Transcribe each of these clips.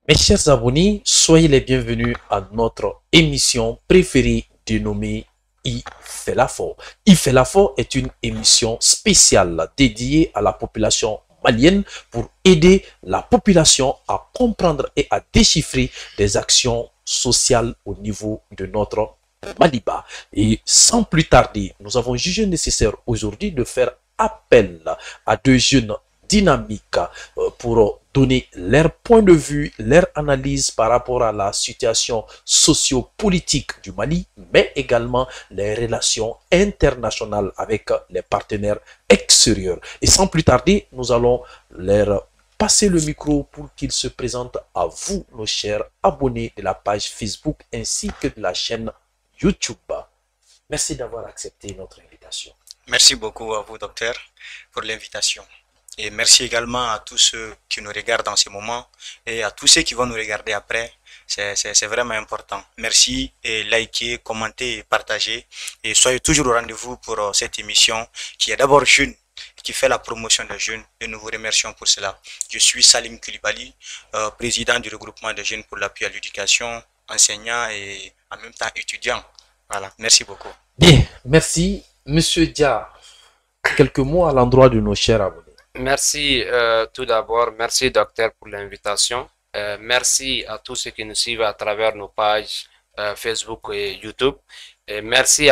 Mes chers abonnés, soyez les bienvenus à notre émission préférée dénommée Il fait la fort. Il fait la fort est une émission spéciale dédiée à la population malienne pour aider la population à comprendre et à déchiffrer des actions sociales au niveau de notre Maliba. Et sans plus tarder, nous avons jugé nécessaire aujourd'hui de faire appel à deux jeunes dynamiques pour donner leur point de vue, leur analyse par rapport à la situation socio-politique du Mali, mais également les relations internationales avec les partenaires extérieurs. Et sans plus tarder, nous allons leur passer le micro pour qu'ils se présentent à vous, nos chers abonnés de la page Facebook ainsi que de la chaîne YouTube. Merci d'avoir accepté notre invitation. Merci beaucoup à vous, docteur, pour l'invitation. Et merci également à tous ceux qui nous regardent en ce moment et à tous ceux qui vont nous regarder après. C'est vraiment important. Merci et likez, commentez et partagez. Et soyez toujours au rendez-vous pour cette émission qui est d'abord jeune, qui fait la promotion des jeunes et nous vous remercions pour cela. Je suis Salim Koulibaly, président du regroupement des jeunes pour l'appui à l'éducation, enseignant et en même temps étudiant. Voilà, merci beaucoup. Bien, merci. Monsieur Dia, quelques mots à l'endroit de nos chers abonnés. Merci tout d'abord, merci docteur pour l'invitation. Merci à tous ceux qui nous suivent à travers nos pages Facebook et YouTube. Et merci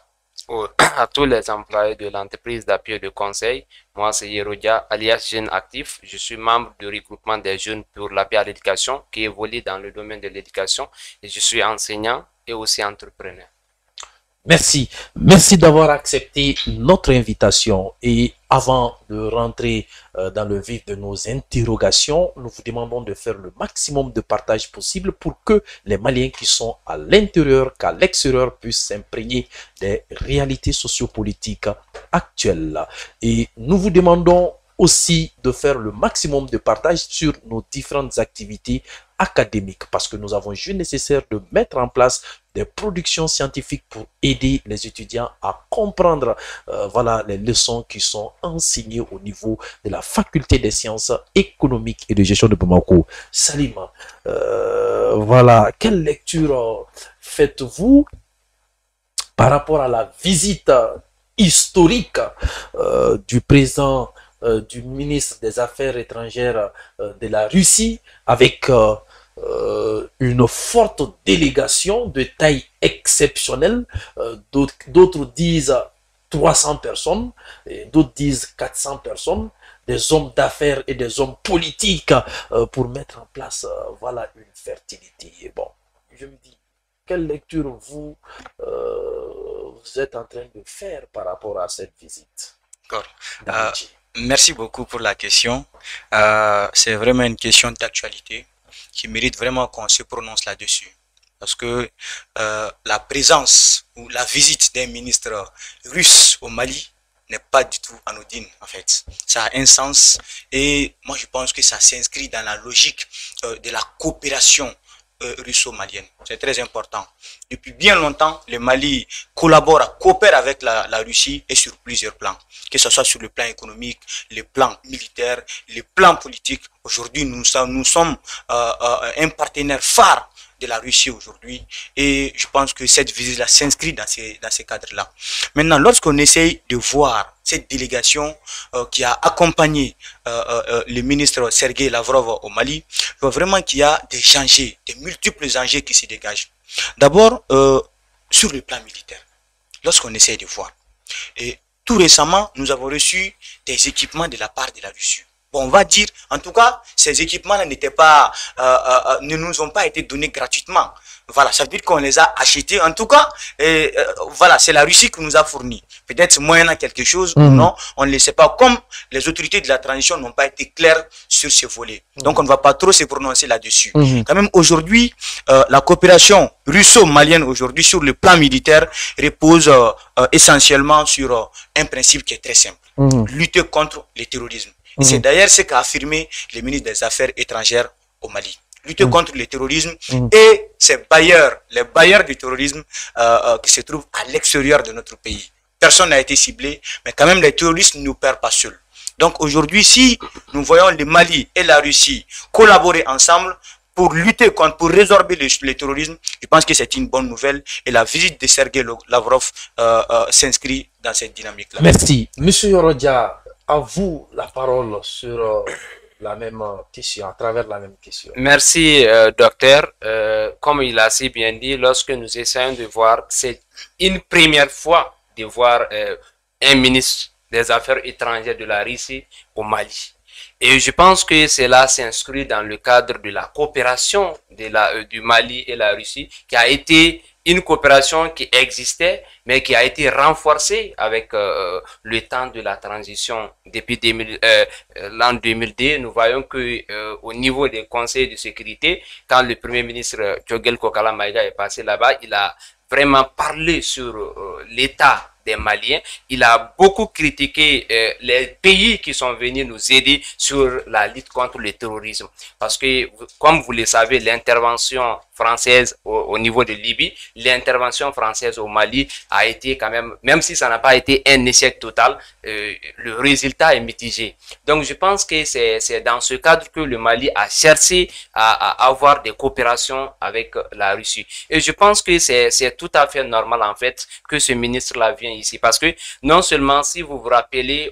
à tous les employés de l'entreprise d'appui et de conseil. Moi, c'est Yerodia, alias Jeune Actif. Je suis membre du regroupement des jeunes pour l'appui à l'éducation qui évolue dans le domaine de l'éducation. Et je suis enseignant et aussi entrepreneur. Merci. Merci d'avoir accepté notre invitation. Et avant de rentrer dans le vif de nos interrogations, nous vous demandons de faire le maximum de partage possible pour que les Maliens qui sont à l'intérieur qu'à l'extérieur puissent s'imprégner des réalités sociopolitiques actuelles. Et nous vous demandons aussi de faire le maximum de partage sur nos différentes activités académiques parce que nous avons jugé nécessaire de mettre en place des productions scientifiques pour aider les étudiants à comprendre voilà, les leçons qui sont enseignées au niveau de la faculté des sciences économiques et de gestion de Bamako. Salima, voilà, quelle lecture faites-vous par rapport à la visite historique du président du ministre des Affaires étrangères de la Russie avec une forte délégation de taille exceptionnelle. D'autres disent 300 personnes, d'autres disent 400 personnes, des hommes d'affaires et des hommes politiques pour mettre en place voilà, une fertilité. Et bon, je me dis, quelle lecture vous, vous êtes en train de faire par rapport à cette visite? D'accord. Merci beaucoup pour la question. C'est vraiment une question d'actualité qui mérite vraiment qu'on se prononce là-dessus. Parce que la présence ou la visite d'un ministre russe au Mali n'est pas du tout anodine en fait. Ça a un sens et moi je pense que ça s'inscrit dans la logique de la coopération russo-malienne. C'est très important. Depuis bien longtemps, le Mali coopère avec la Russie et sur plusieurs plans. Que ce soit sur le plan économique, le plan militaire, le plan politique. Aujourd'hui, nous sommes un partenaire phare de la Russie aujourd'hui et je pense que cette visite-là s'inscrit dans ces cadres-là. Maintenant, lorsqu'on essaye de voir cette délégation qui a accompagné le ministre Sergei Lavrov au Mali, je vois vraiment qu'il y a des enjeux, des multiples enjeux qui se dégagent. D'abord, sur le plan militaire, lorsqu'on essaye de voir. Et tout récemment, nous avons reçu des équipements de la part de la Russie. Bon, on va dire, en tout cas, ces équipements n'étaient pas, ne nous ont pas été donnés gratuitement. Voilà, ça veut dire qu'on les a achetés. En tout cas, voilà, c'est la Russie qui nous a fourni. Peut-être moyennant quelque chose ou non, on ne le sait pas. Comme les autorités de la transition n'ont pas été claires sur ce volet. Donc, on ne va pas trop se prononcer là-dessus. Quand même, aujourd'hui, la coopération russo-malienne aujourd'hui sur le plan militaire repose essentiellement sur un principe qui est très simple. Lutter contre le terrorisme. C'est d'ailleurs ce qu'a affirmé le ministre des Affaires étrangères au Mali. Lutter contre le terrorisme et les bailleurs du terrorisme qui se trouvent à l'extérieur de notre pays. Personne n'a été ciblé, mais quand même les terroristes ne nous perdent pas seuls. Donc aujourd'hui, si nous voyons le Mali et la Russie collaborer ensemble, pour lutter contre, pour résorber le terrorisme, je pense que c'est une bonne nouvelle et la visite de Sergei Lavrov s'inscrit dans cette dynamique-là. Merci. Monsieur Yorodia, à vous la parole sur la même question, à travers la même question. Merci, docteur. Comme il a si bien dit, lorsque nous essayons de voir, c'est une première fois de voir un ministre des Affaires étrangères de la Russie au Mali. Et je pense que cela s'inscrit dans le cadre de la coopération du Mali et la Russie, qui a été une coopération qui existait, mais qui a été renforcée avec le temps de la transition. Depuis l'an 2002, nous voyons que au niveau des conseils de sécurité, quand le Premier ministre Djogel Kokala Maïga est passé là-bas, il a vraiment parlé sur l'état des Maliens. Il a beaucoup critiqué les pays qui sont venus nous aider sur la lutte contre le terrorisme. Parce que, comme vous le savez, l'intervention française au niveau de Libye, l'intervention française au Mali a été quand même si ça n'a pas été un échec total, le résultat est mitigé. Donc, je pense que c'est dans ce cadre que le Mali a cherché à avoir des coopérations avec la Russie. Et je pense que c'est tout à fait normal, en fait, que ce ministre-là vienne ici. Parce que non seulement, si vous vous rappelez,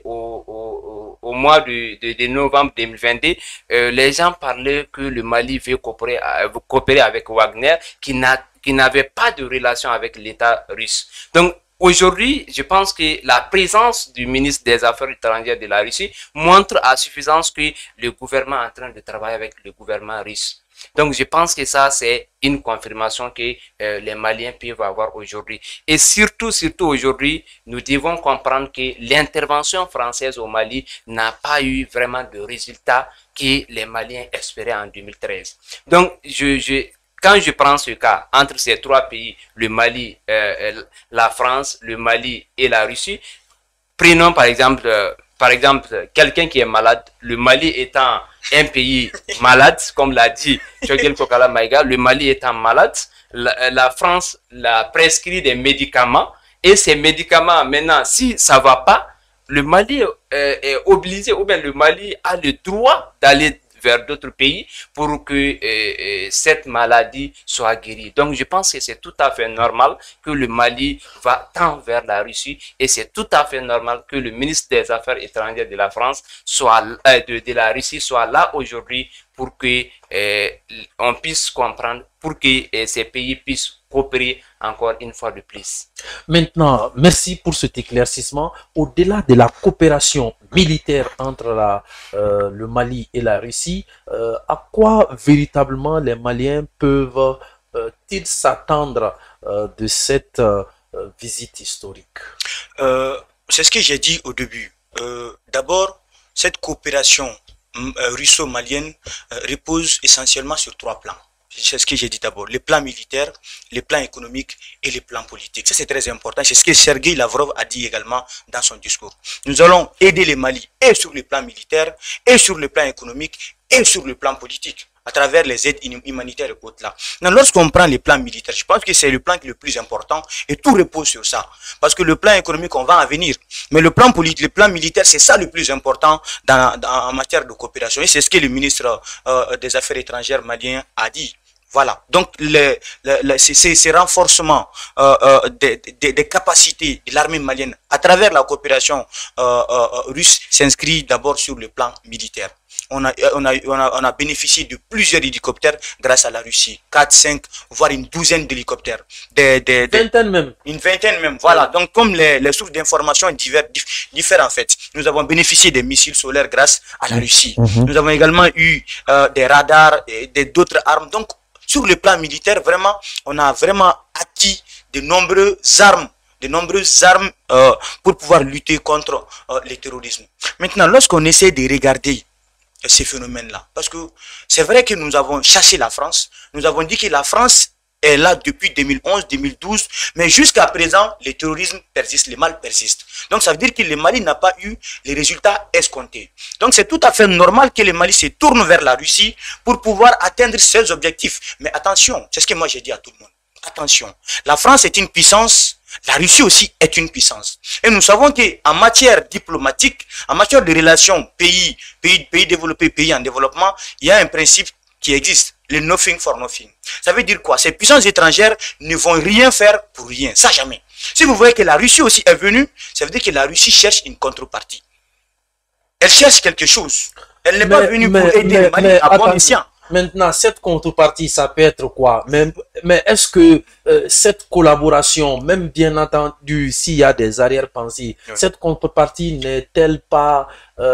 au mois de novembre 2022, les gens parlaient que le Mali veut coopérer avec Wagner, qui n'avait pas de relation avec l'État russe. Donc, aujourd'hui, je pense que la présence du ministre des Affaires étrangères de la Russie montre à suffisance que le gouvernement est en train de travailler avec le gouvernement russe. Donc, je pense que ça, c'est une confirmation que les Maliens peuvent avoir aujourd'hui. Et surtout aujourd'hui, nous devons comprendre que l'intervention française au Mali n'a pas eu vraiment de résultats que les Maliens espéraient en 2013. Donc, quand je prends ce cas entre ces trois pays, le Mali, la France, le Mali et la Russie, prenons par exemple quelqu'un qui est malade, le Mali étant un pays malade, comme l'a dit Djogel Kokala Maïga, le Mali étant malade, la France l'a prescrit des médicaments, et ces médicaments, maintenant, si ça ne va pas, le Mali est obligé, ou bien le Mali a le droit d'aller vers d'autres pays pour que cette maladie soit guérie. Donc, je pense que c'est tout à fait normal que le Mali va tant vers la Russie, et c'est tout à fait normal que le ministre des Affaires étrangères de la France de la Russie soit là aujourd'hui pour que on puisse comprendre, pour que ces pays puissent coopérer encore une fois de plus. Maintenant, merci pour cet éclaircissement. Au-delà de la coopération militaire entre le Mali et la Russie, à quoi véritablement les Maliens peuvent-ils s'attendre de cette visite historique? C'est ce que j'ai dit au début. D'abord, cette coopération russo-malienne repose essentiellement sur trois plans. C'est ce que j'ai dit d'abord, les plans militaires, les plans économiques et les plans politiques. Ça, c'est très important. C'est ce que Sergei Lavrov a dit également dans son discours. Nous allons aider les Mali et sur le plan militaire, et sur le plan économique, et sur le plan politique, à travers les aides humanitaires et autres là. Lorsqu'on prend les plans militaires, je pense que c'est le plan qui est le plus important, et tout repose sur ça. Parce que le plan économique, on va en venir. Mais le plan politique, le plan militaire, c'est ça le plus important en matière de coopération. Et c'est ce que le ministre des Affaires étrangères malien a dit. Voilà, donc ces renforcements des capacités de l'armée malienne à travers la coopération russe s'inscrit d'abord sur le plan militaire. On a bénéficié de plusieurs hélicoptères grâce à la Russie, 4, 5, voire une douzaine d'hélicoptères. Une vingtaine même, voilà. Donc comme les sources d'information diffèrent en fait. Nous avons bénéficié des missiles solaires grâce à la Russie. Nous avons également eu des radars et d'autres armes. Donc sur le plan militaire, vraiment, on a vraiment acquis de nombreuses armes pour pouvoir lutter contre le terrorisme. Maintenant, lorsqu'on essaie de regarder ces phénomènes-là, parce que c'est vrai que nous avons chassé la France, nous avons dit que la France est là depuis 2011, 2012, mais jusqu'à présent, le terrorisme persiste, le mal persiste. Donc ça veut dire que le Mali n'a pas eu les résultats escomptés. Donc c'est tout à fait normal que le Mali se tourne vers la Russie pour pouvoir atteindre ses objectifs. Mais attention, c'est ce que moi j'ai dit à tout le monde. Attention, la France est une puissance, la Russie aussi est une puissance. Et nous savons qu'en matière diplomatique, en matière de relations pays développés, pays en développement, il y a un principe qui existe, le nothing for nothing. Ça veut dire quoi? Ces puissances étrangères ne vont rien faire pour rien, ça jamais. Si vous voyez que la Russie aussi est venue, ça veut dire que la Russie cherche une contrepartie. Elle cherche quelque chose. Elle n'est pas venue pour aider le Mali à bon escient. Maintenant, cette contrepartie, ça peut être quoi? Mais est-ce que cette collaboration, même bien entendu, s'il y a des arrière-pensées, cette contrepartie n'est-elle pas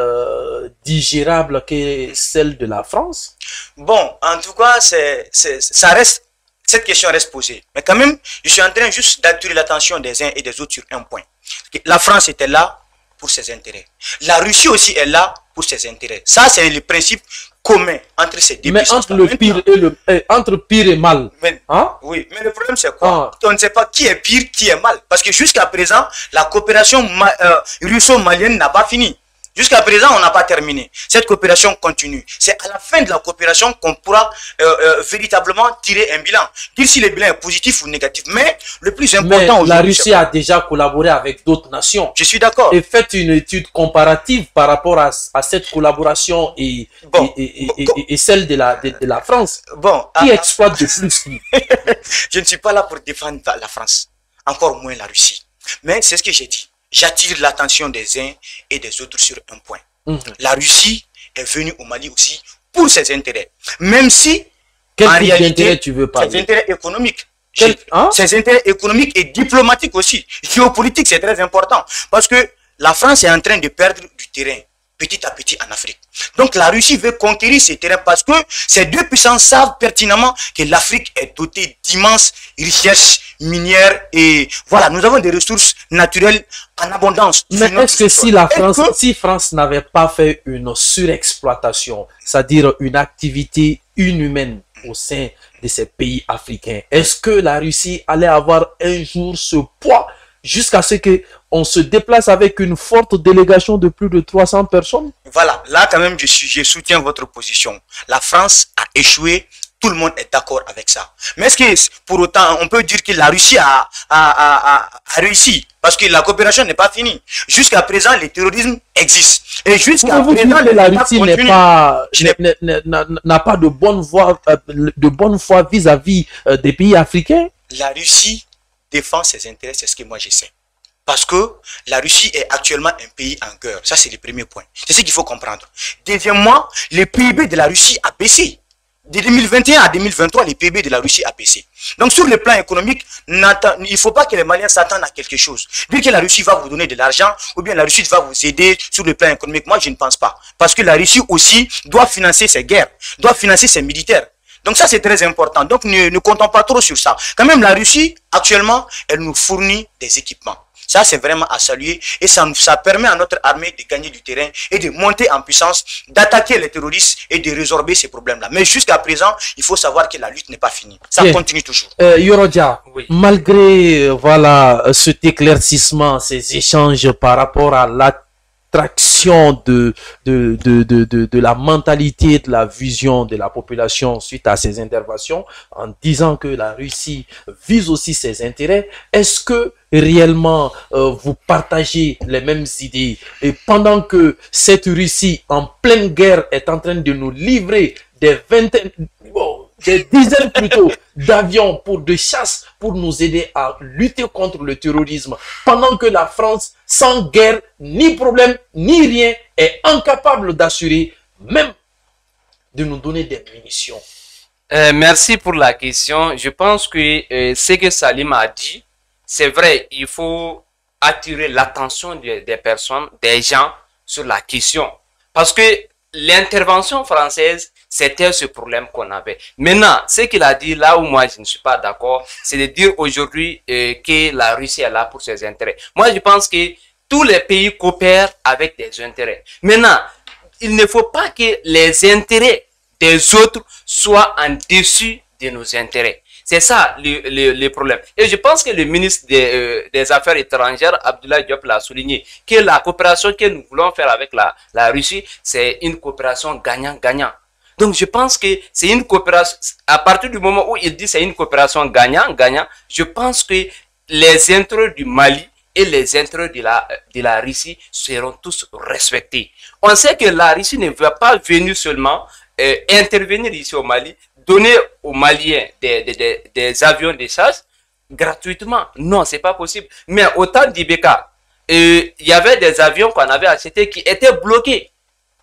digérable que celle de la France? Bon, en tout cas, ça reste, cette question reste posée. Mais quand même, je suis en train juste d'attirer l'attention des uns et des autres sur un point. La France était là pour ses intérêts. La Russie aussi est là pour ses intérêts. Ça, c'est le principe commun entre ces deux puissances. Mais entre le pire et entre pire et mal. Mais, hein? Oui, mais le problème c'est quoi? On ne sait pas qui est pire, qui est mal. Parce que jusqu'à présent, la coopération russo-malienne n'a pas fini. Jusqu'à présent, on n'a pas terminé. Cette coopération continue. C'est à la fin de la coopération qu'on pourra véritablement tirer un bilan. Dire si le bilan est positif ou négatif. Mais le plus important aujourd'hui... La Russie a déjà collaboré avec d'autres nations. Je suis d'accord. Et faites une étude comparative par rapport à cette collaboration et celle de la France. Bon, qui exploite de plus? Je ne suis pas là pour défendre la France. Encore moins la Russie. Mais c'est ce que j'ai dit. J'attire l'attention des uns et des autres sur un point. La Russie est venue au Mali aussi pour ses intérêts. Même si, en réalité, tu veux parler? Ses intérêts économiques. Ses intérêts économiques et diplomatiques aussi. Géopolitique, c'est très important. Parce que la France est en train de perdre du terrain petit à petit en Afrique. Donc la Russie veut conquérir ces terrains parce que ces deux puissances savent pertinemment que l'Afrique est dotée d'immenses richesses minières et voilà, nous avons des ressources naturelles en abondance. Mais est-ce que si France n'avait pas fait une surexploitation, c'est-à-dire une activité inhumaine au sein de ces pays africains, est-ce que la Russie allait avoir un jour ce poids jusqu'à ce qu'on se déplace avec une forte délégation de plus de 300 personnes? Voilà, là quand même je soutiens votre position. La France a échoué, tout le monde est d'accord avec ça. Mais est-ce que pour autant on peut dire que la Russie a réussi? Parce que la coopération n'est pas finie. Jusqu'à présent, le terrorisme existe. Et jusqu'à présent, la Russie n'a pas de bonne foi vis-à-vis des pays africains? La Russie défend ses intérêts, c'est ce que moi je sais. Parce que la Russie est actuellement un pays en guerre. Ça, c'est le premier point. C'est ce qu'il faut comprendre. Deuxièmement, le PIB de la Russie a baissé. De 2021 à 2023, le PIB de la Russie a baissé. Donc, sur le plan économique, il ne faut pas que les Maliens s'attendent à quelque chose. Dire que la Russie va vous donner de l'argent ou bien la Russie va vous aider sur le plan économique, moi, je ne pense pas. Parce que la Russie aussi doit financer ses guerres, doit financer ses militaires. Donc ça, c'est très important. Donc ne comptons pas trop sur ça. Quand même, la Russie, actuellement, elle nous fournit des équipements. Ça, c'est vraiment à saluer. Et ça permet à notre armée de gagner du terrain et de monter en puissance, d'attaquer les terroristes et de résorber ces problèmes-là. Mais jusqu'à présent, il faut savoir que la lutte n'est pas finie. Ça continue toujours. Yorodia, oui. Malgré cet éclaircissement, ces échanges par rapport à l'attraction de la mentalité, de la vision de la population suite à ces interventions, en disant que la Russie vise aussi ses intérêts, est-ce que réellement vous partagez les mêmes idées? Et pendant que cette Russie en pleine guerre est en train de nous livrer des dizaines plutôt d'avions de chasse pour nous aider à lutter contre le terrorisme, pendant que la France, sans guerre, ni problème, ni rien, est incapable d'assurer, même de nous donner des munitions. Merci pour la question. Je pense que ce que Salim a dit, c'est vrai, il faut attirer l'attention des personnes, des gens sur la question. Parce que l'intervention française, c'était ce problème qu'on avait. Maintenant, ce qu'il a dit, là où moi je ne suis pas d'accord, c'est de dire aujourd'hui que la Russie est là pour ses intérêts. Moi, je pense que tous les pays coopèrent avec des intérêts. Maintenant, il ne faut pas que les intérêts des autres soient en dessus de nos intérêts. C'est ça le problème. Et je pense que le ministre des Affaires étrangères, Abdoulaye Diop, l'a souligné, que la coopération que nous voulons faire avec la Russie, c'est une coopération gagnant-gagnant. Donc je pense que c'est une coopération, à partir du moment où il dit c'est une coopération gagnant-gagnant, je pense que les intérêts du Mali et les intérêts de la Russie seront tous respectés. On sait que la Russie ne va pas venir seulement intervenir ici au Mali, donner aux Maliens des avions de chasse gratuitement. Non, c'est pas possible. Mais au temps d'Ibeka, il y avait des avions qu'on avait achetés qui étaient bloqués.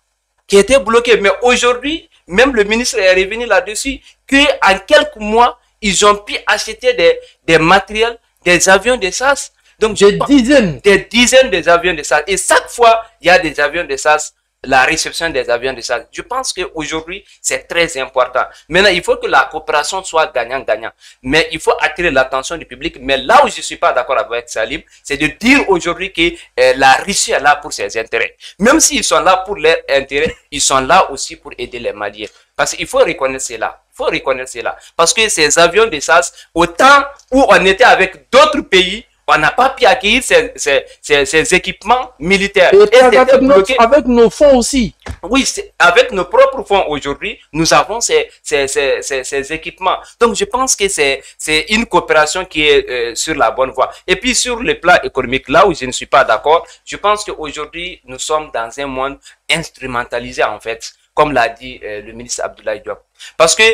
Mais aujourd'hui, même le ministre est revenu là-dessus, qu'en quelques mois, ils ont pu acheter des matériels, des avions de chasse. Donc, des dizaines d'avions de chasse. Et chaque fois, il y a des avions de chasse, la réception des avions de chasse. Je pense qu'aujourd'hui, c'est très important. Maintenant, il faut que la coopération soit gagnant-gagnant. Mais il faut attirer l'attention du public. Mais là où je ne suis pas d'accord avec Salim, c'est de dire aujourd'hui que la Russie est là pour ses intérêts. Même s'ils sont là pour leurs intérêts, ils sont là aussi pour aider les Maliens. Parce qu'il faut reconnaître cela. Parce que ces avions de chasse, au temps où on était avec d'autres pays, on n'a pas pu acquérir ces équipements militaires. Et avec nos fonds aussi. Oui, avec nos propres fonds aujourd'hui, nous avons ces équipements. Donc, je pense que c'est une coopération qui est sur la bonne voie. Et puis, sur le plan économique, là où je ne suis pas d'accord, je pense qu'aujourd'hui, nous sommes dans un monde instrumentalisé, en fait, comme l'a dit le ministre Abdoulaye Diop. Parce que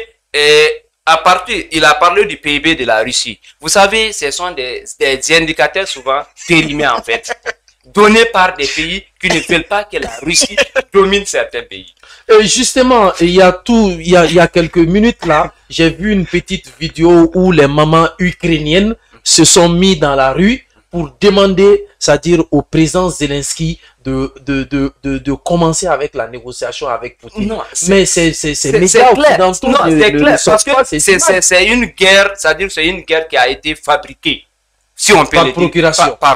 il a parlé du PIB de la Russie. Vous savez, ce sont des indicateurs souvent périmés en fait, donnés par des pays qui ne veulent pas que la Russie domine certains pays. Et justement, il y a quelques minutes là, j'ai vu une petite vidéo où les mamans ukrainiennes se sont mis dans la rue pour demander, c'est-à-dire au président Zelensky de commencer avec la négociation avec Poutine. Non, mais c'est méga occidentaux. Non, c'est clair, parce que c'est une guerre, c'est-à-dire c'est une guerre qui a été fabriquée, si on peut par le procuration. dire,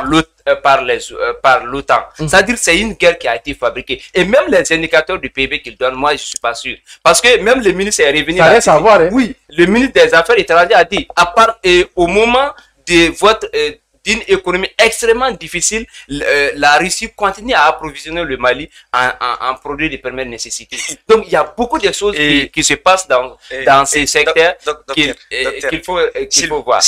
par l'OTAN. C'est-à-dire c'est une guerre qui a été fabriquée. Et même les indicateurs du PIB qu'ils donnent, moi je suis pas sûr. Parce que même le ministre est revenu. Ça reste à voir, hein? Oui, le ministre des Affaires étrangères a dit, à part au moment de votre d'une économie extrêmement difficile, la Russie continue à approvisionner le Mali en produits de première nécessité. Donc, il y a beaucoup de choses qui se passent dans ces secteurs qu'il faut voir.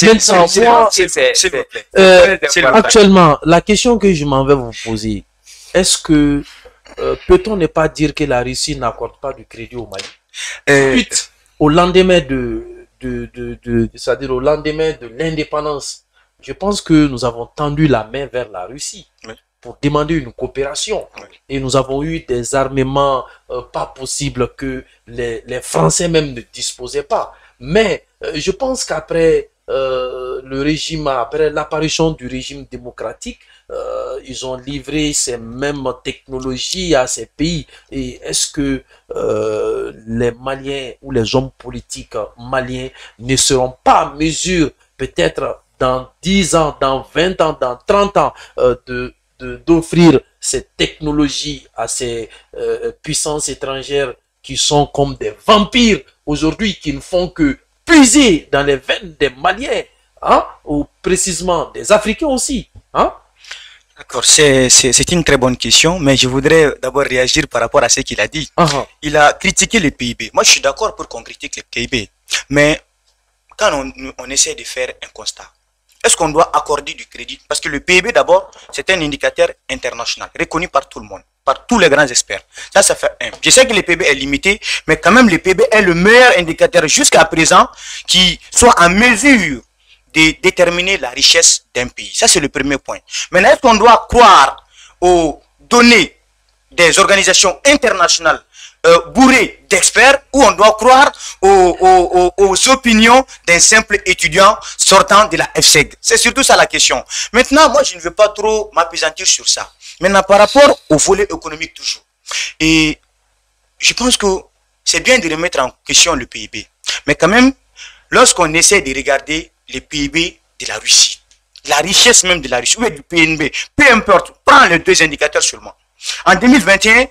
Actuellement, la question que je m'en vais vous poser, est-ce que peut-on ne pas dire que la Russie n'accorde pas du crédit au Mali suite au lendemain c'est-à-dire au lendemain de l'indépendance? Je pense que nous avons tendu la main vers la Russie pour demander une coopération. Et nous avons eu des armements pas possibles que les Français même ne disposaient pas. Mais je pense qu'après le régime, après l'apparition du régime démocratique, ils ont livré ces mêmes technologies à ces pays. Et est-ce que les Maliens ou les hommes politiques maliens ne seront pas en mesure, peut-être dans 10 ans, dans 20 ans, dans 30 ans, d'offrir cette technologie à ces puissances étrangères qui sont comme des vampires aujourd'hui, qui ne font que puiser dans les veines des Maliens, hein, ou précisément des Africains aussi, hein? D'accord, c'est une très bonne question, mais je voudrais d'abord réagir par rapport à ce qu'il a dit. Il a critiqué le PIB. Moi, je suis d'accord pour qu'on critique le PIB, mais quand on essaie de faire un constat, est-ce qu'on doit accorder du crédit? Parce que le PIB, d'abord, c'est un indicateur international, reconnu par tout le monde, par tous les grands experts. Ça fait un. Je sais que le PIB est limité, mais quand même, le PIB est le meilleur indicateur jusqu'à présent qui soit en mesure de déterminer la richesse d'un pays. Ça, c'est le premier point. Maintenant, est-ce qu'on doit croire aux données des organisations internationales bourré d'experts, ou on doit croire aux opinions d'un simple étudiant sortant de la FSEG? C'est surtout ça la question. Maintenant, moi, je ne veux pas trop m'appesantir sur ça. Maintenant, par rapport au volet économique toujours, et je pense que c'est bien de remettre en question le PIB. Mais quand même, lorsqu'on essaie de regarder le PIB de la Russie, la richesse même de la Russie, ou du PNB, peu importe, prends les deux indicateurs seulement. En 2021,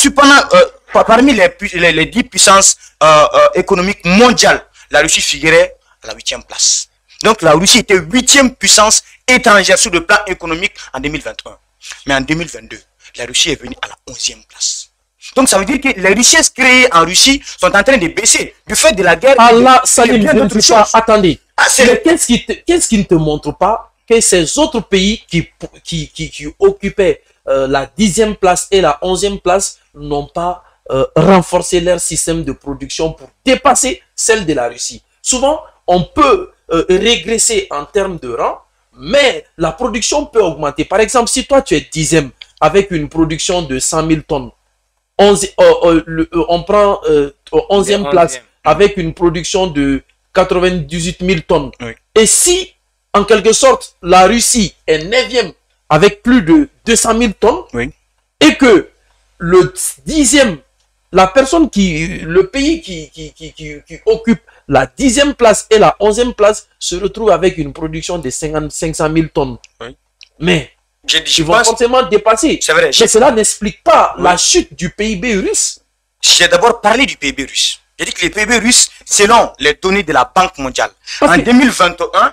parmi les 10 puissances économiques mondiales, la Russie figurait à la 8e place. Donc la Russie était 8e puissance étrangère sur le plan économique en 2021. Mais en 2022, la Russie est venue à la 11e place. Donc ça veut dire que les richesses créées en Russie sont en train de baisser du fait de la guerre. Allah, Salim, attendez. Qu'est-ce qui ne te montre pas que ces autres pays qui occupaient la 10e place et la 11e place n'ont pas renforcer leur système de production pour dépasser celle de la Russie. Souvent, on peut régresser en termes de rang, mais la production peut augmenter. Par exemple, si toi tu es 10e avec une production de 100 000 tonnes, on prend 11e place avec une production de 98 000 tonnes. Oui. Et si, en quelque sorte, la Russie est 9e avec plus de 200 000 tonnes, Oui. et que le 10e, le pays qui occupe la 10e place et la 11e place se retrouve avec une production de 500 000 tonnes. Oui. Mais Je ils vont pense, forcément dépasser. c'est vrai, Mais cela n'explique pas la chute du PIB russe. j'ai d'abord parlé du PIB russe. J'ai dit que le PIB russe, selon les données de la Banque mondiale, en 2021,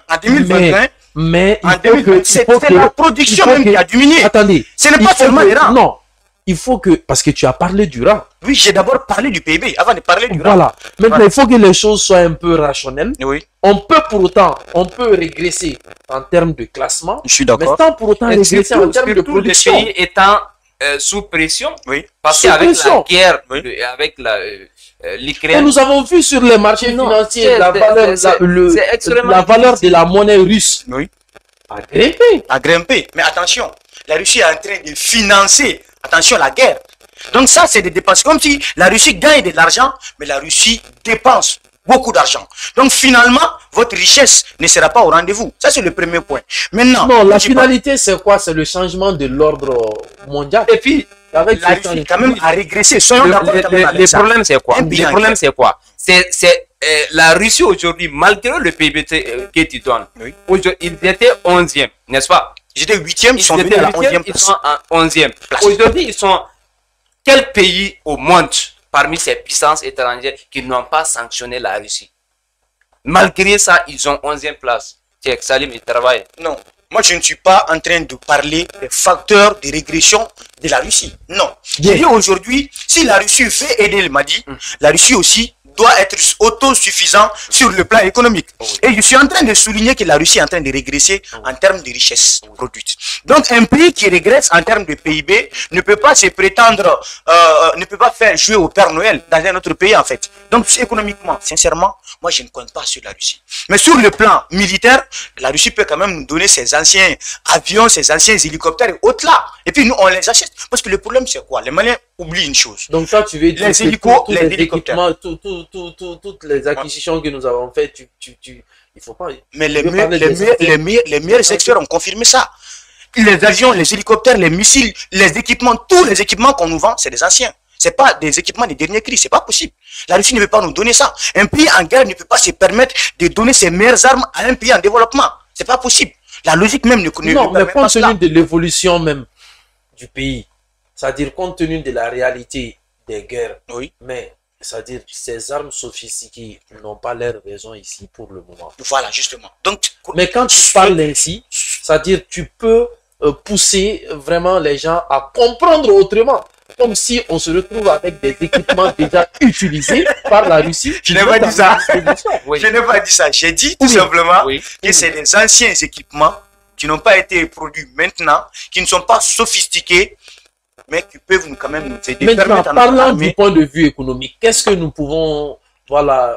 Mais en 2020, c'est la production même qui a diminué. Attendez. Ce n'est pas seulement l'Iran. Non. Il faut que, parce que tu as parlé du rang. Oui, j'ai d'abord parlé du PIB avant de parler du rang. Voilà. Maintenant, Voilà. il faut que les choses soient un peu rationnelles. Oui, On peut pour autant, on peut régresser en termes de classement, je suis mais d'accord. sans pour autant Et régresser en termes de surtout le production. pays étant sous pression, Oui, parce Sous qu'avec la pression. guerre, Oui. avec Et l'Ukraine, nous avons vu sur les marchés Non, financiers la c'est extrêmement valeur de difficile. la monnaie russe oui, a grimpé. à grimper. Mais attention, la Russie est en train de financer, attention, la guerre. Donc ça, c'est des dépenses. Comme si la Russie gagne de l'argent, mais la Russie dépense beaucoup d'argent. Donc finalement, votre richesse ne sera pas au rendez-vous. Ça, c'est le premier point. Maintenant, Non, la je finalité, c'est quoi? C'est le changement de l'ordre mondial. et puis Avec la ce Russie quand même a régressé. Soyons d'accord quand même avec le ça. problème c'est quoi? Un pays Le en problème guerre. c'est quoi? C'est la Russie aujourd'hui, malgré le PIB que tu donnes, Oui. aujourd'hui, ils étaient 11e, n'est-ce pas? J'étais 8e, ils sont venus étaient à la 8e, 11e ils place. sont en 11e. Place. Aujourd'hui, ils sont quel pays au monde parmi ces puissances étrangères qui n'ont pas sanctionné la Russie? Malgré ça, ils ont 11e place. Cheikh Salim, il travaille. Non, moi je ne suis pas en train de parler des facteurs de régression de la Russie. Non. Je dis aujourd'hui, si la Russie veut aider le Mali, la Russie aussi doit être autosuffisant sur le plan économique. Et je suis en train de souligner que la Russie est en train de régresser en termes de richesse produite. Donc un pays qui régresse en termes de PIB ne peut pas se prétendre, ne peut pas faire jouer au Père Noël dans un autre pays en fait. Donc économiquement, sincèrement, moi je ne compte pas sur la Russie. Mais sur le plan militaire, la Russie peut quand même nous donner ses anciens avions, ses anciens hélicoptères et autres là. Et puis nous on les achète. Parce que le problème c'est quoi? Les Maliens oublient une chose. Donc ça, tu veux dire Les que hélicos, tous les les hélicoptères. équipements, toutes les acquisitions que nous avons faites, il faut pas... Mais Tu veux parler des les meilleurs experts ont confirmé ça. Les avions, les hélicoptères, les missiles, les équipements, tous les équipements qu'on nous vend, c'est des anciens. C'est pas des équipements des derniers cris, c'est pas possible. La Russie ne peut pas nous donner ça. Un pays en guerre ne peut pas se permettre de donner ses meilleures armes à un pays en développement. C'est pas possible. La logique même ne connaît Non, mais permet pas compte cela. tenu de l'évolution même du pays, c'est-à-dire compte tenu de la réalité des guerres, Oui, mais c'est-à-dire ces armes sophistiquées n'ont pas leur raison ici pour le moment. voilà, justement. Donc, Mais quand tu parles ainsi, c'est-à-dire tu peux pousser vraiment les gens à comprendre autrement. Comme si on se retrouve avec des équipements déjà utilisés par la Russie. Je n'ai pas dit ça. Oui. Je n'ai pas dit ça. J'ai dit tout Oui. simplement Oui. que c'est des anciens équipements qui n'ont pas été produits maintenant, qui ne sont pas sophistiqués, mais qui peuvent quand même nous aider. Maintenant, permettre à notre parlant armée- du point de vue économique, qu'est-ce que nous pouvons, voilà,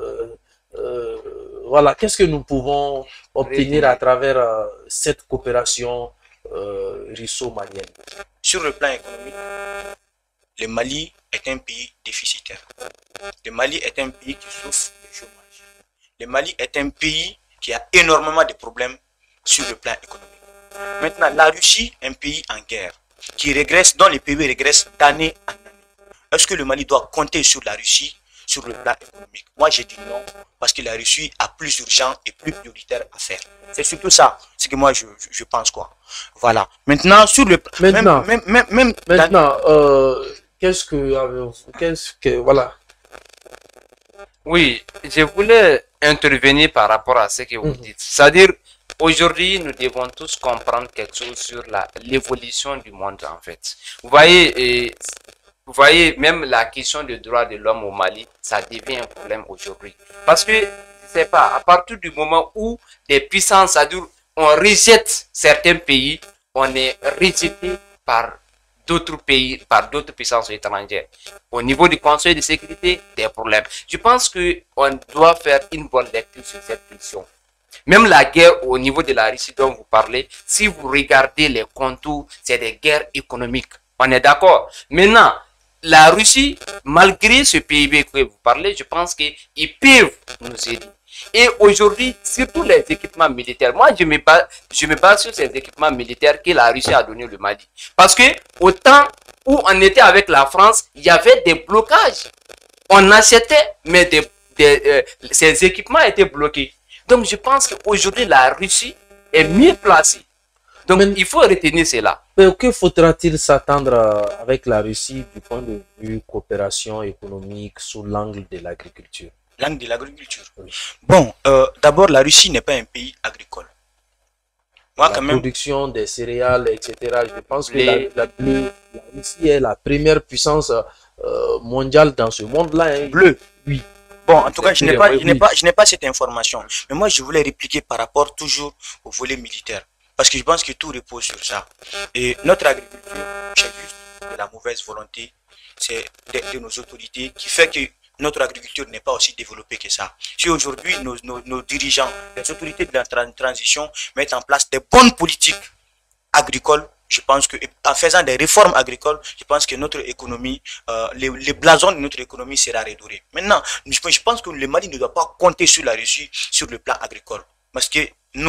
qu'est-ce que nous pouvons obtenir à travers cette coopération russo-malienne? Sur le plan économique, le Mali est un pays déficitaire. Le Mali est un pays qui souffre du chômage. Le Mali est un pays qui a énormément de problèmes sur le plan économique. Maintenant, la Russie, un pays en guerre, qui régresse, dont les pays régressent d'année en année. Est-ce que le Mali doit compter sur la Russie sur le plan économique? Moi, j'ai dit non, parce que la Russie a plus urgent et plus prioritaire à faire. C'est surtout ça, ce que moi je pense quoi. Voilà. Maintenant, sur le Maintenant, même dans- Maintenant, qu'est-ce que, voilà. Oui, je voulais intervenir par rapport à ce que vous dites. C'est-à-dire, aujourd'hui, nous devons tous comprendre quelque chose sur l'évolution du monde, en fait. Vous voyez, même la question des droits de l'homme au Mali, ça devient un problème aujourd'hui. Parce que, je ne sais pas, à partir du moment où des puissances, c'est-à-dire, on rejette certains pays, on est rejeté par d'autres pays, par d'autres puissances étrangères. Au niveau du Conseil de sécurité, des problèmes. Je pense qu'on doit faire une bonne lecture sur cette question. Même la guerre au niveau de la Russie dont vous parlez, si vous regardez les contours, c'est des guerres économiques. On est d'accord. Maintenant, la Russie, malgré ce PIB que vous parlez, je pense qu'ils peuvent nous aider. Et aujourd'hui, surtout les équipements militaires, moi je me base sur ces équipements militaires que la Russie a donné au Mali. Parce que au temps où on était avec la France, il y avait des blocages. On achetait, mais ces équipements étaient bloqués. Donc je pense qu'aujourd'hui, la Russie est mieux placée. Donc il faut retenir cela. Mais que faudra-t-il s'attendre avec la Russie du point de vue coopération économique sous l'angle de l'agriculture? L'angle de l'agriculture. Oui. Bon, d'abord, la Russie n'est pas un pays agricole. Moi, la production des céréales, etc. Je pense que la Russie est la première puissance mondiale dans ce monde-là. Hein. Bleu. Oui. Bon, en tout cas, je n'ai pas cette information. Mais moi, je voulais répliquer par rapport toujours au volet militaire. Parce que je pense que tout repose sur ça. Et notre agriculture, c'est juste de la mauvaise volonté. C'est de nos autorités qui fait que notre agriculture n'est pas aussi développée que ça. Si aujourd'hui nos dirigeants, les autorités de la transition mettent en place des bonnes politiques agricoles, je pense que en faisant des réformes agricoles, je pense que notre économie, les blasons de notre économie sera redoré. Maintenant, je pense que le Mali ne doit pas compter sur la Russie sur le plan agricole. Parce que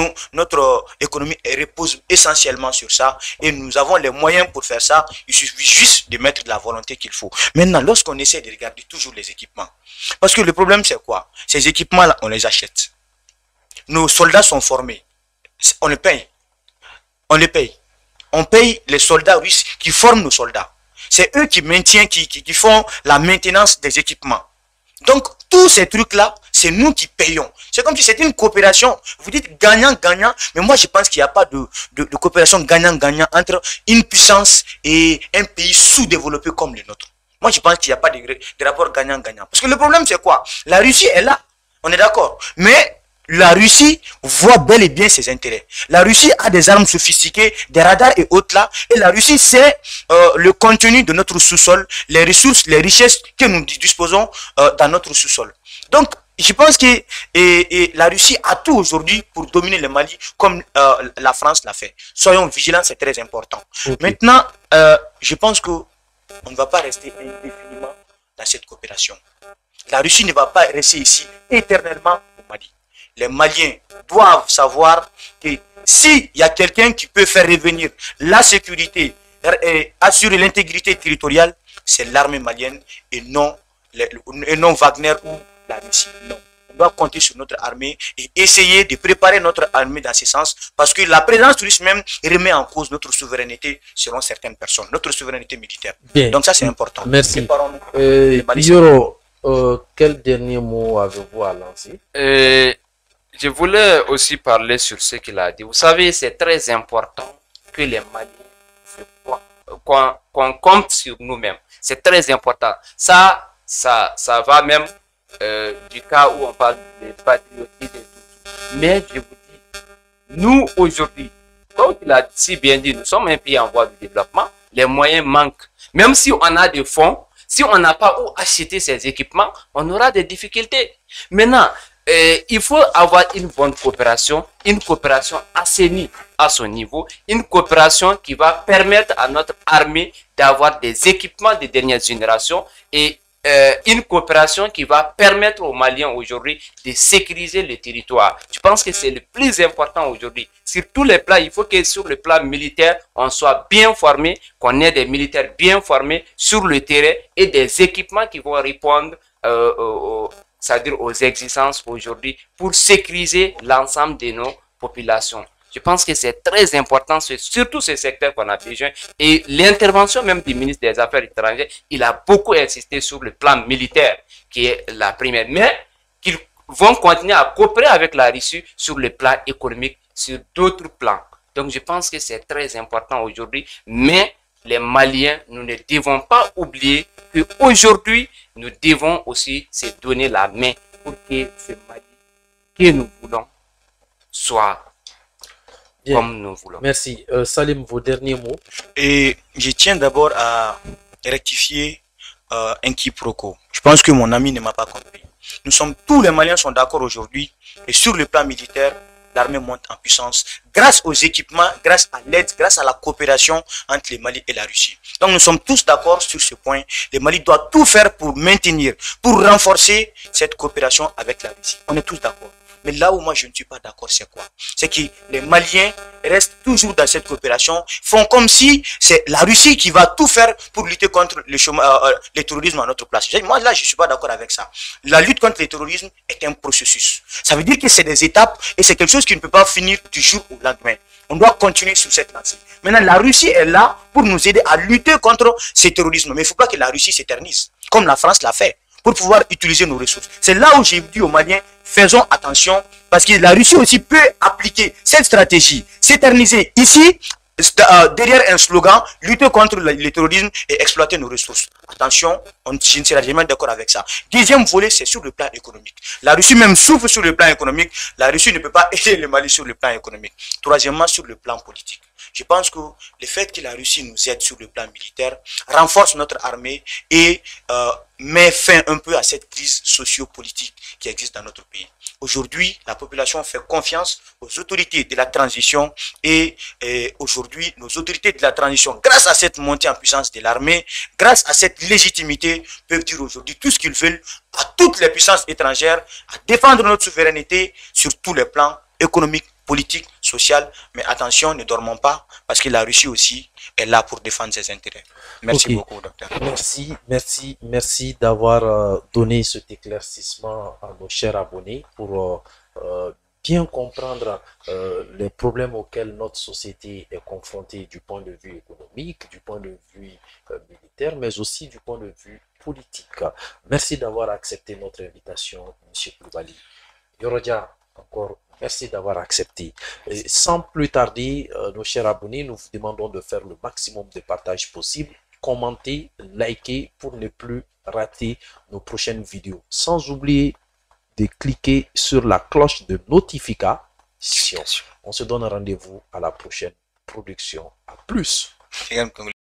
notre économie repose essentiellement sur ça et nous avons les moyens pour faire ça. Il suffit juste de mettre de la volonté qu'il faut. Maintenant, lorsqu'on essaie de regarder toujours les équipements, parce que le problème c'est quoi? Ces équipements-là, on les achète. Nos soldats sont formés. On les paye. On les paye. On paye les soldats russes qui forment nos soldats. C'est eux qui maintiennent, qui font la maintenance des équipements. Donc, tous ces trucs-là, c'est nous qui payons. C'est comme si c'était une coopération. Vous dites gagnant-gagnant, mais moi je pense qu'il n'y a pas de coopération gagnant-gagnant entre une puissance et un pays sous-développé comme le nôtre. Moi je pense qu'il n'y a pas de rapport gagnant-gagnant. Parce que le problème c'est quoi? La Russie est là, on est d'accord. Mais la Russie voit bel et bien ses intérêts. La Russie a des armes sophistiquées, des radars et autres là. Et la Russie sait le contenu de notre sous-sol, les ressources, les richesses que nous disposons dans notre sous-sol. Donc, je pense que la Russie a tout aujourd'hui pour dominer le Mali comme la France l'a fait. Soyons vigilants, c'est très important. Okay. Maintenant, je pense qu'on ne va pas rester indéfiniment dans cette coopération. La Russie ne va pas rester ici éternellement au Mali. Les Maliens doivent savoir que s'il y a quelqu'un qui peut faire revenir la sécurité et assurer l'intégrité territoriale, c'est l'armée malienne et non Wagner ou la Russie. Non. On doit compter sur notre armée et essayer de préparer notre armée dans ce sens parce que la présence russe même remet en cause notre souveraineté selon certaines personnes, notre souveraineté militaire. Bien. Donc ça c'est important. Merci. Yoro, quel dernier mot avez-vous à lancer? Je voulais aussi parler sur ce qu'il a dit. Vous savez, c'est très important que les Maliens qu'on compte sur nous-mêmes. C'est très important. Ça va même du cas où on parle de patriotisme et tout. Mais je vous dis, nous aujourd'hui, comme il a si bien dit, nous sommes un pays en voie de développement, les moyens manquent. Même si on a des fonds, si on n'a pas où acheter ces équipements, on aura des difficultés. Maintenant, il faut avoir une bonne coopération assainie à son niveau, une coopération qui va permettre à notre armée d'avoir des équipements de dernière génération et une coopération qui va permettre aux Maliens aujourd'hui de sécuriser le territoire. Je pense que c'est le plus important aujourd'hui. Sur tous les plans, il faut que sur le plan militaire, on soit bien formé, qu'on ait des militaires bien formés sur le terrain et des équipements qui vont répondre c'est-à-dire aux exigences aujourd'hui pour sécuriser l'ensemble de nos populations. Je pense que c'est très important, surtout ce secteur qu'on a besoin. Et l'intervention même du ministre des Affaires étrangères, il a beaucoup insisté sur le plan militaire, qui est la première. Mais qu'ils vont continuer à coopérer avec la Russie sur le plan économique, sur d'autres plans. Donc je pense que c'est très important aujourd'hui. Mais les Maliens, nous ne devons pas oublier qu'aujourd'hui, nous devons aussi se donner la main pour que ce Mali que nous voulons soit Bien. comme nous voulons. Merci. Salim, vos derniers mots. Et je tiens d'abord à rectifier un quiproquo. Je pense que mon ami ne m'a pas compris. Tous les Maliens sont d'accord aujourd'hui et sur le plan militaire, l'armée monte en puissance grâce aux équipements, grâce à l'aide, grâce à la coopération entre le Mali et la Russie. Donc nous sommes tous d'accord sur ce point. Le Mali doit tout faire pour maintenir, pour renforcer cette coopération avec la Russie. On est tous d'accord. Mais là où moi je ne suis pas d'accord, c'est quoi? C'est que les Maliens restent toujours dans cette coopération, font comme si c'est la Russie qui va tout faire pour lutter contre le terrorisme à notre place. Moi là, je ne suis pas d'accord avec ça. La lutte contre le terrorisme est un processus. Ça veut dire que c'est des étapes et c'est quelque chose qui ne peut pas finir du jour au lendemain. On doit continuer sur cette lancée. Maintenant, la Russie est là pour nous aider à lutter contre ce terrorisme. Mais il ne faut pas que la Russie s'éternise, comme la France l'a fait, pour pouvoir utiliser nos ressources. C'est là où j'ai dit aux Maliens, faisons attention, parce que la Russie aussi peut appliquer cette stratégie, s'éterniser ici, derrière un slogan, lutter contre le terrorisme et exploiter nos ressources. Attention, je ne serai jamais d'accord avec ça. Deuxième volet, c'est sur le plan économique. La Russie même souffre sur le plan économique. La Russie ne peut pas aider le Mali sur le plan économique. Troisièmement, sur le plan politique. Je pense que le fait que la Russie nous aide sur le plan militaire renforce notre armée et met fin un peu à cette crise socio-politique qui existe dans notre pays. Aujourd'hui, la population fait confiance aux autorités de la transition et aujourd'hui, nos autorités de la transition, grâce à cette montée en puissance de l'armée, grâce à cette légitimité, peuvent dire aujourd'hui tout ce qu'ils veulent à toutes les puissances étrangères, à défendre notre souveraineté sur tous les plans économiques, politiques, sociaux. Mais attention, ne dormons pas parce que la Russie aussi est là pour défendre ses intérêts. Merci beaucoup, docteur. Merci d'avoir donné cet éclaircissement à nos chers abonnés pour bien comprendre les problèmes auxquels notre société est confrontée du point de vue économique, du point de vue militaire, mais aussi du point de vue politique. Merci d'avoir accepté notre invitation, M. Koulibaly. Yorodia, encore merci d'avoir accepté. Et sans plus tarder, nos chers abonnés, nous vous demandons de faire le maximum de partage possible, commenter, liker pour ne plus rater nos prochaines vidéos. Sans oublier de cliquer sur la cloche de notification. On se donne rendez-vous à la prochaine production. À plus.